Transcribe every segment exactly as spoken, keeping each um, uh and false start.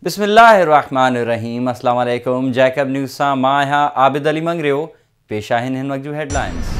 बिस्मिल्लाहिर्रहमानिर्रहीम अस्सलाम वालेकुम। जैकब न्यूज़ सां मां आहियां आबिद अली मंगरियो। पेश आहिनि हिन वक़्त जूं हेडलाइंस।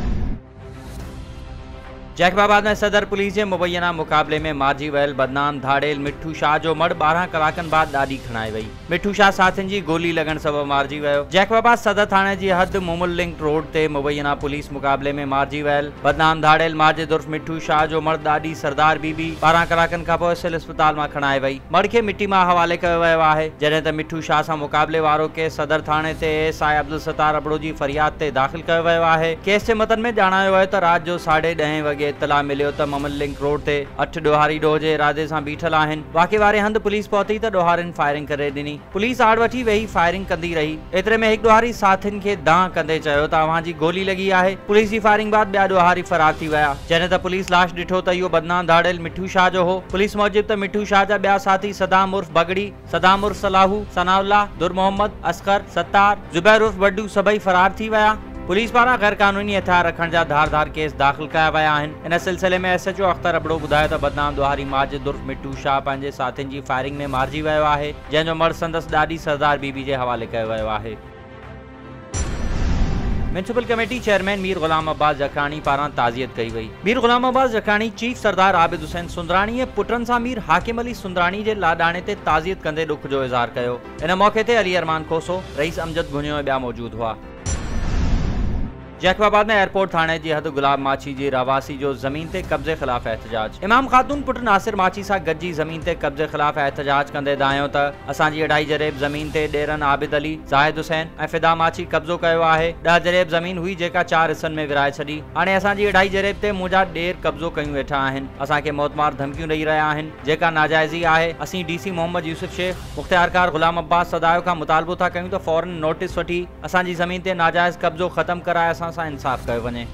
जैकबाबाद में सदर पुलिस के मुबैना मुकाबले में मारिजी वियल बदनाम धाड़ेल मिठू शाह जो मड़ बारह कलाकनि बाद ॾाढी खणाई वई। मिठू शाह साथियुनि जी गोली लॻण सबबि मारिजी वियो। जैकबाबाद सदर थाणे जी हद मोमुल लिंक रोड ते मुबैना पुलिस मुकाबले में मारिजी वियल बदनाम धाड़ेल मारिजिद उर्फ मिठू शाह जो मड़ ॾाढी सरदार बीबी बारह कलाकनि खां पोइ सिविल अस्पताल मां खणाई वई। मड़ खे मिटी मां हवाले कयो वियो आहे, जॾहिं त मिठू शाह सां मुकाबले वारो केस सदर थाणे ते एस आई अब्दुल सत्तार अबड़ो जी फरियाद ते दाख़िल कयो वियो आहे। केस जे मतन में ॼाणायो वियो त राति जो साढे ॾहें वॻे इतला मिलियो त मोमुल लिंक रोड ते अठ ॾोहारी ॾोह जे इरादे सां बीठल आहिनि। वाक़े वारे हंधि पुलिस पहुती त ॾोहारियुनि फायरिंग करे ॾिनी। पुलिस आड़ वठी वेही फायरिंग कंदी रही। एतिरे में हिकु ॾोहारी साथियुनि खे दांह कंदे चयो त अव्हां जी गोली लॻी आहे। पुलिस जी फायरिंग बाद ॿिया ॾोहारी फरार थी विया, जॾहिं त पुलिस लाश ॾिठो त इहो बदनाम धाड़ेल मिठू शाह जो हो। पुलिस मूजिब त मिठू शाह जा ॿिया साथी सदाम उर्फ बगड़ी, सदाम उर्फ सलाहू, सनाउल्ला, दुर मोहम्मद, असकर, सत्तार, जुबैर उर्फ बड्डू सभई फरार थी विया। पुलिस पारां गैर कानूनी हथियार रखण जा धार धार केस दाख़िल कया विया आहिनि। इन सिलसिले में S H O Akhtar Abro ॿुधायो त बदनाम ॾोहारी माजिद उर्फ मिठू शाह पंहिंजे साथियुनि जी फायरिंग में मारिजी वियो आहे, जंहिंजो मर्द संदसि ॾाढी सरदार बीबी जे हवाले कयो वियो आहे। Municipal committee chairman Mir Ghulam Abbas Jakhani पारां ताज़ियत कई वई। मीर गुलाम अब्बास जखानी चीफ सरदार आबिद हुसैन सुंदराणी ऐं पुटनि सां मीर हाकिम अली सुंदराणी जे लाॾाणे ते ताज़ियत कंदे ॾुख जो इज़हार कयो। इन मौक़े ते अली अरमान खोसो, रईस अमजद घुनियो ऐं ॿिया मौजूद हुआ। जैकबाबाद में एयरपोर्ट थाने जी हद गुलाब माछी जी रवासी जो जमीन ते कब्जे खिलाफ एहतजाज। इमाम खातून पुट नासिर माछी सां गॾिजी जमीन ते कब्जे खिलाफ एहतजाज कंदे दायो त असांजी अढाई जरेब जमीन ते ॾेरन आबिद अली, जाहिद हुसैन ऐं फिदा माछी कब्जो कयो आहे। ॾह जरेब जमीन हुई जेका चार हिस्सनि में विराए छॾी। हाणे असांजी अढाई जरेब ते मुंहिंजा ॾेर कब्जो कयूं वेठा आहिनि। असांखे मौतमार धमकियूं ॾेई रहिया आहिनि, जेका नाजाइज़ी आहे। असीं डी सी मोहम्मद यूसुफ शेख, मुख्तियारकार गुलाम अब्बास सदायो खां मुतालबो था कयूं त फौरन नोटिस वठी असांजी जमीन ते नाजाइज़ कब्जो ख़त्म कराए असां सां इंसाफ़ कयो वञे।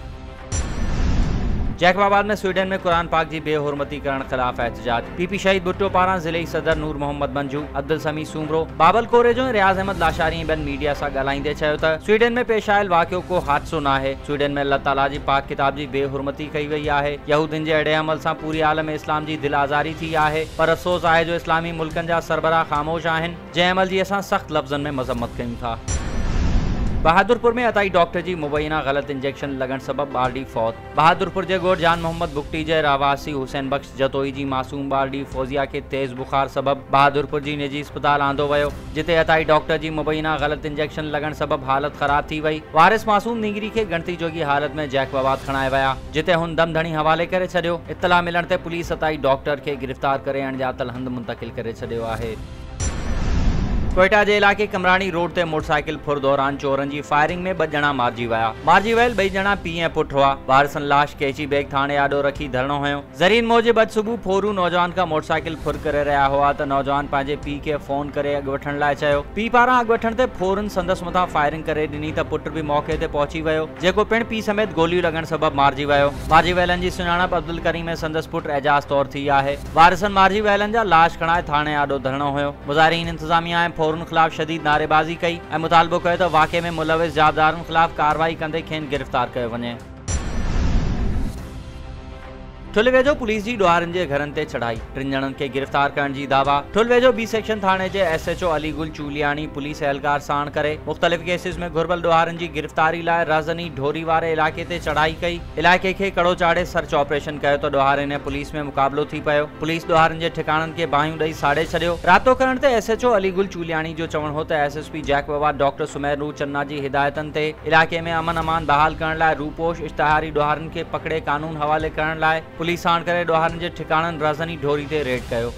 जैकबाबाद में स्वीडन में कुरान पाक जी बेहुरमती करण खिलाफ एहतजाज। पीपी शहीद भुट्टो पारां ज़िले सदर नूर मोहम्मद मंजू, अब्दुल समी सूमरो, बाबल कोरेजो ऐं रियाज़ अहमद लाशारी ऐं ॿियनि मीडिया सां ॻाल्हाईंदे चयो त स्वीडन में पेश आयल वाक़ियो को हादसो न आहे। स्वीडन में अल्लाह ताला जी पाक किताब जी बेहुरमती कई वई आहे। यहूदियुनि जे अहिड़े अमल सां पूरी आलम इस्लाम जी दिल आज़ारी थी आहे, पर अफ़सोस आहे जो इस्लामी मुल्कनि जा सरबराह ख़ामोश आहिनि, जंहिं अमल जी असां सख़्त लफ़्ज़नि में मज़म्मत कयूं था। बहादुरपुर में अताई डॉक्टर जी मुबैना गलत इंजेक्शन लगन सबब बारडी फौत। बहादुरपुर के गोड़ जान मोहम्मद बुगटी जे रवासी हुसैन बख्श जतोई जी मासूम बारडी फौजिया के तेज बुखार सबब बहादुरपुर जी निजी अस्पताल आंदो वियो, जिते अताई डॉक्टर जी मुबैना गलत इंजेक्शन लगन सबब हालत ख़राब थी वई। वारिस मासूम नीगरी के गणती जोगी हालत में जैकबाबाद खणाए विया, जिते हुन दम धणी हवाले करे छॾियो। इत्तला मिलण ते पुलिस अताई डॉक्टर के गिरफ्तार करे अणॼातल हंध मुंतकिल करे छॾियो आहे। कोयटा जे इलाके कमरानी रोड ते मोटरसाइकिल फुर दौरान चोरनि जी फायरिंग में ॿ ॼणा मारिजी विया। मारिजी वियल ॿई ॼणा पीउ ऐं पुटु हुआ। वारिसनि लाश कैची बैग थाणे आॾो रखी धरणो हुयो। ज़रीन मूजिब अॼु सुबुह फोरू नौजवान खां मोटरसाइकिल फुर करे रहिया हुआ त नौजवान पंहिंजे पीउ खे फोन करे अॻु वठण लाइ चयो। पीउ पारां अॻु वठण ते फोरन संदसि मथां फायरिंग करे ॾिनी त पुटु बि मौक़े ते पहुची वियो, जेको पिणु पीउ समेत गोलियूं लॻण सबबि मारिजी वियो। मारिजी वियलनि जी सुञाणप अब्दुल करीम ऐं संदसि पुटु एजाज़ तौर थी आहे। वारिसनि मारिजी वियलनि जा लाश खणाए थाणे आॾो धरणो हुयो। मुज़ाहिरीन इंतज़ामिया ऐं फोरन ख़िलाफ़ शदीद नारेबाज़ी कई ऐं मुतालबो कयो त वाक़े में मुलविस जाबदारनि ख़िलाफ़ कार्रवाई कंदे खेनि गिरफ़्तार कयो वञे। ठुलवेझो पुलिस जी ॾोहारनि जे घरनि ते चढ़ाई, टिनि ॼणनि खे गिरफ़्तार करण जी दावा। ठुलवेझो बी सेक्शन थाणे जे S H O Aligul Chuliani police एहलकार साण करे मुख़्तलिफ़ केसिस में घुरबल ॾोहारनि जी गिरफ़्तारी लाइ राज़नी ढोरी वारे इलाइक़े ते चढ़ाई कई। इलाइक़े खे कड़ो चाढ़े सर्च ऑपरेशन कयो त ॾोहारनि ऐं पुलिस में मुक़ाबिलो थी पियो। पुलिस ॾोहारनि जे ठिकाणनि खे बाहियूं ॾेई साड़े छॾियो। रातो करण ते एस एच ओ अलीगुल चूलियाणी जो चवणु हो त S S P Jacobabad doctor Sumeru Channa जी हिदायतनि ते इलाइक़े में अमन अमान बहाल करण लाइ रूपोश इश्तिहारी ॾोहारनि खे पकड़े कानून हवाले करण लाइ पुलिस साण करे ॾोहारनि जे ठिकाणनि राज़नी ढोरी ते रेड कयो।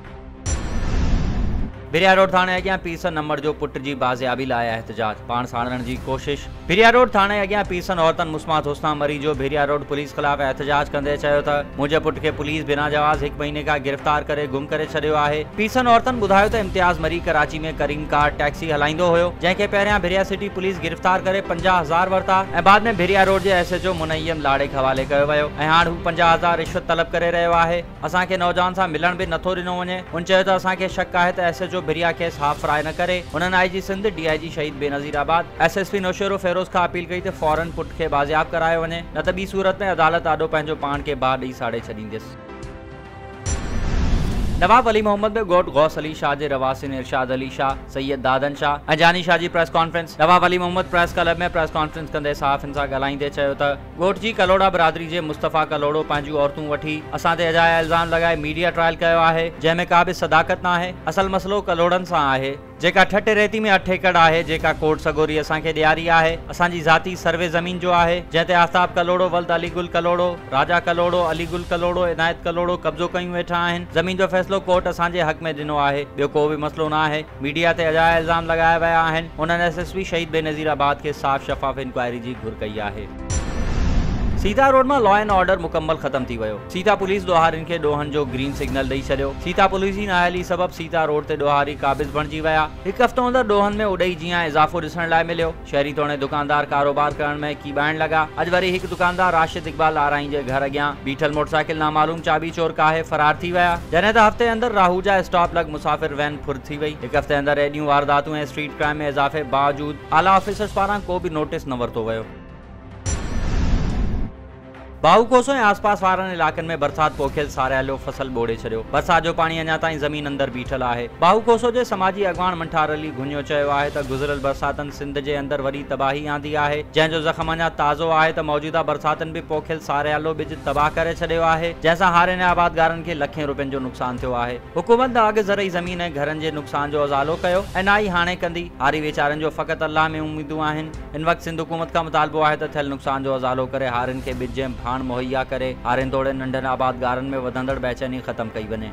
भिरिया रोड थाणे अॻियां पीरसन नंबर जो पुट जी बाज़ियाबी लाइ एहतजाज, पाण साड़ण जी कोशिश। भिरिया रोड थाणे अॻियां पीरसन औरतन मुस्मात हुस्ना मरी जो भिरिया रोड पुलिस ख़िलाफ़ एहतजाज कंदे चयो त मुंहिंजे पुट खे पुलिस बिना जवाज़ हिकु महीने खां गिरफ़्तार करे गुम करे छॾियो आहे। पीरसन औरतन ॿुधायो त इम्तियाज़ मरी कराची में करीम कार टैक्सी हलाईंदो हुयो, जंहिंखे पहिरियां भिरिया सिटी पुलिस गिरफ़्तार करे पंजाह हज़ार वरिता ऐं बाद में Bhiria road S S H Munayyam मुनय्यम लाड़े खे हवाले कयो वियो ऐं हाणे हू पंजाह हज़ार रिश्वत तलब करे रहियो आहे। असांखे नौजवान सां मिलण बि नथो ॾिनो वञे। हुन चयो त असांखे शक आहे त एस एच ओ भिरिया खे साफ़ फ्राई न करे। उन्हनि आई जी Sindh D I G Shaheed Benazirabad S S P Naushahro Feroze खां अपील कई त फौरन पुट खे बाज़ियाब करायो वञे, न त ॿी सूरत में अदालत आॾो पंहिंजो पाण खे बाहि ॾेई साड़े छॾींदसि। नवाब अली मोहम्मद में गोट गौस अली शाह जे रवासिन इरशाद अली शाह, सैयद दादन शाह ऐं जानी शाह जी press conference. Nawab Ali Mohammad press club में प्रेस कॉन्फ्रेंस कंदे सहाफ़ियुनि सां ॻाल्हाईंदे चयो त गोट जी कलोड़ा बिरादरी जे मुस्तफ़ा कलोड़ो पंहिंजूं औरतूं वठी असां ते अजाया इल्ज़ाम लॻाए मीडिया ट्रायल कयो आहे, जंहिंमें का बि सदाकत न आहे। असल मसलो कलोड़नि सां आहे, जेका ठठ रेती में अठ एकड़ आहे, जेका कोट सगोरी असांखे ॾियारी आहे, असांजी ज़ाती सर्वे ज़मीन जो आहे, जंहिं ते आफ्ताब कलोड़ो, वल्द अली गुल कलोड़ो, राजा कलोड़ो, अली गुल कलोड़ो, इनायत कलोड़ो कब्ज़ो कयूं वेठा आहिनि। ज़मीन जो फ़ैसिलो कोर्ट असांजे हक़ में ॾिनो आहे, ॿियो को बि मसलो न आहे। मीडिया ते अजाया इल्ज़ाम लॻाया विया आहिनि। उन्हनि एस एस पी शहीद बेनज़ीराबाद खे साफ़ शफ़ाफ़ इंक्वायरी जी घुर कई आहे। सीता रोड में लॉ एंड ऑर्डर मुकम्मल खत्म थी वियो। सीता पुलिस ॾोहारियुनि खे ॾोहनि जो ग्रीन सिग्नल ॾेई छॾियो। सीता पुलिस जी नाअहली सबब सीता रोड ते ॾोहारी क़ाबिज़ बणिजी विया। हिकु हफ़्तो अंदरि ॾोहनि में उॾई जीअं इज़ाफ़ो ॾिसण लाइ मिलियो। शहरी तोड़े दुकानदार कारोबार करण में कीॿाइण लॻा। अॼु वरी हिकु दुकानदार राशिद इक़बाल आराई जे घर अॻियां बीठल मोटरसाइकिल नामालूम चाबी चोर काहे फरार थी विया, जॾहिं त हफ़्ते अंदरि राहूजा स्टॉप लॻ मुसाफ़िर वैन फुर थी वई। हिकु हफ़्ते अंदरि एॾियूं वारदातूं ऐं स्ट्रीट क्राइम में इज़ाफ़े बावजूद आला ऑफिसर्स पारां को बि नोटिस न वरितो वियो। बाहूकोसो ऐं आसपास वारनि इलाक़नि में बरसात पोखियल सारियालो फसल ॿोड़े छॾियो। बरसात जो पाणी अञा ताईं ज़मीन अंदरि बीठल आहे। बाहूकोसो जे समाजी अॻवान मंठार अली घुन्यो चयो आहे त गुज़िरियल बरसातनि सिंध जे अंदरि वॾी तबाही आंदी आहे, जंहिंजो ज़ख़्म अञा ताज़ो आहे त मौजूदा बरसातनि बि पोखियल सारियालो ॿिज तबाह करे छॾियो आहे, जंहिंसां हारियुनि आबादगारनि खे लखें रुपयनि जो नुक़सान थियो आहे। हुकूमत न अॻु ज़रई ज़मीन ऐं घरनि जे नुक़सान जो अज़ालो कयो ऐं ना ई हाणे कंदी। हारी वीचारनि जो फ़क़ति अल्लाह में उम्मीदूं आहिनि। इन वक़्तु सिंध हुकूमत खां मुतालबो आहे त थियल नुक़सान जो अज़ालो करे हारियुनि खे ॿिज ऐं भाण मुहैया करे हारियुनि तोड़े नंढनि आबादगारनि में वधंदड़ बेचैनी ख़त्म कई वञे।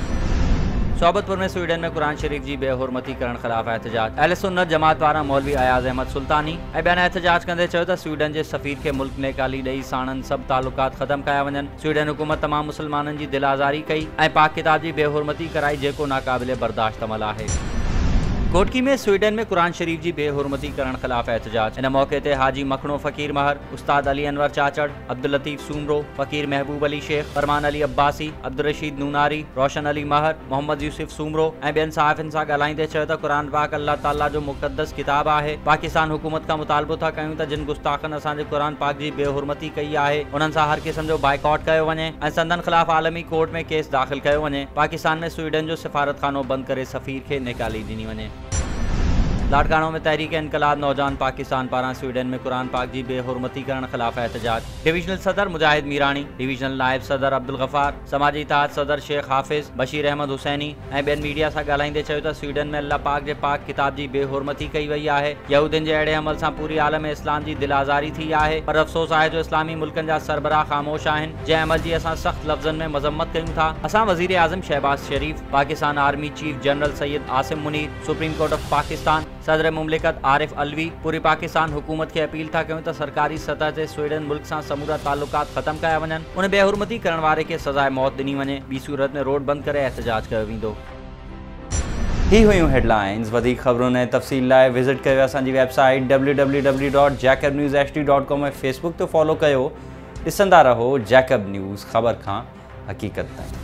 सोबतपुर में स्वीडन में कुरान शरीफ जी बेहुरमती करण ख़िलाफ़ एहतजाज। अहले सुन्नत जमात पारां मौलवी अयाज़ अहमद सुल्तानी ऐं ॿियनि एहतजाज कंदे चयो त स्वीडन जे सफ़ीर खे मुल्क नेकाली ॾेई साणनि सभु तालुकात ख़त्म कया वञनि। स्वीडन हुकूमत तमामु मुसलमाननि जी दिल आज़ारी कई ऐं पाक किताब जी बेहुरमती कराई, जेको नाक़ाबिले बर्दाश्त अमल आहे। कोटकी में स्वीडन में कुरान शरीफ जी बेहुरमती करण ख़िलाफ़ एहतजाज। इन मौके ते हाजी मखणो फ़कीर महर, उस्ताद अली अनवर चाचड़, अब्दुल लतीफ़ सूमरो, फ़कीर महबूब अली शेख, फरमान अली अब्बासी, अब्दुल रशीद नूनारी, रोशन अली महर, मोहम्मद यूसुफ सूमरो ऐं ॿियनि सहाफ़ियुनि सां ॻाल्हाईंदे चयो त क़ुरान पाक अल्लाह ताला जो मुक़द्दस किताब आहे। पाकिस्तान हुकूमत खां मुतालबो था कयूं त जिन गुस्ताखनि असांजे क़ुरान पाक जी बेहुरमती कई आहे, उन्हनि सां हर क़िस्म जो बाइकॉट कयो वञे ऐं संदन ख़िलाफ़ आलमी कोर्ट में केस दाख़िल कयो वञे। पाकिस्तान में स्वीडन जो सिफारतखानो बंदि करे सफ़ीर खे निकाली ॾिनी वञे। लाड़काणो में तहरीक इनकलाब नौजवान पाकिस्तान पारां स्वीडन में कुरान पाक जी बेहुरमती करण ख़िलाफ़ एहतजाज। डिविजनल सदर मुजाहिद मीरानी, डिविजनल नायब सदर अब्दुल गफ़ार, समाजी इत्तेहाद सदर शेख हाफिज़, बशीर अहमद हुसैनी ऐं ॿियनि मीडिया सां ॻाल्हाईंदे चयो त स्वीडन में अल्लाह पाक जे पाक किताब जी बेहुरमती कई वई आहे। यहूदियुनि जे अहिड़े अमल सां पूरी आलम इस्लाम जी दिल आज़ारी थी आहे, पर अफ़सोस आहे जो इस्लामी मुल्कनि जा सरबराह ख़ामोश आहिनि, जंहिं अमल जी असां सख़्त लफ़्ज़नि में मज़म्मत कयूं था। असां वज़ीर आज़म Shehbaz Sharif, Pakistan army chief general Syed Asim Munir, supreme court of Pakistan, सदर मुमलिकत आरिफ अलवी, पूरी पाकिस्तान हुकूमत के अपील था कयूं त सरकारी सतह ते स्वीडन मुल्क सां समूरा ताल्लुकात ख़त्म कया वञनि, उन बेहुरमती करण वारे खे सज़ाए मौत ॾिनी वञे, ॿी सूरत में रोड बंदि करे एहतजाज कयो वेंदो। ही हुयूं हेडलाइंस। वधीक ख़बरुनि ऐं तफ़सील लाइ विज़िट कयो असांजी website W W W dot Jacob news H D dot com ऐं फेसबुक ते फॉलो कयो। ॾिसंदा रहो जैकब न्यूज़, ख़बर खां हक़ीक़त ताईं।